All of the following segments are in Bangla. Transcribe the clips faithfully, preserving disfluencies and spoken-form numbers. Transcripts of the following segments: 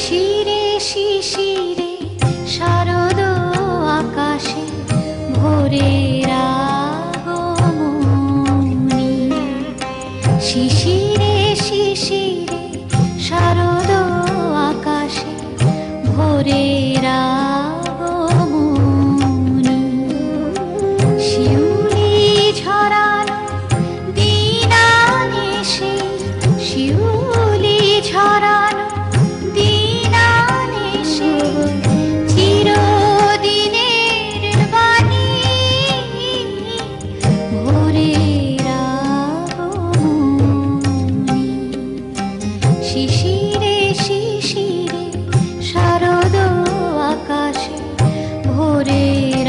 শিশিরে শিশিরে শারদ আকাশে ভোরের আগমনী। শিশিরে শিশিরে শারদ আকাশে ভোরের আগমনী। শিউলি ঝরানো দিন আনেছে, শিউলি ঝরানো শিশিরে শিশিরে শারদ আকাশে ভোরের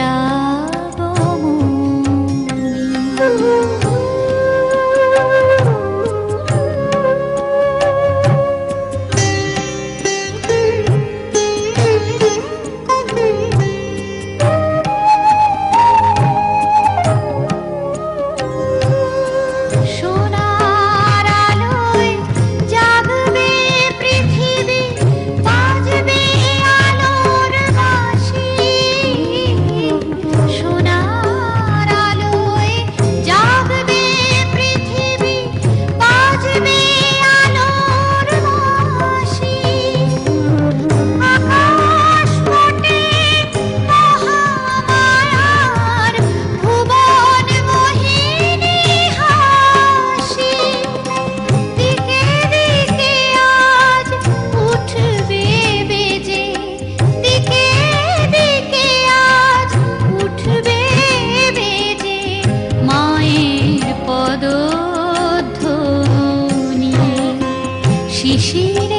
শিশিরে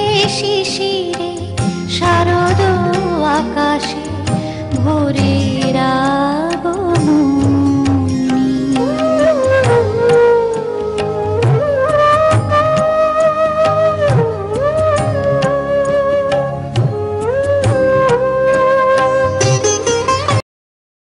শিশিরে শারদ আকাশে ভোরের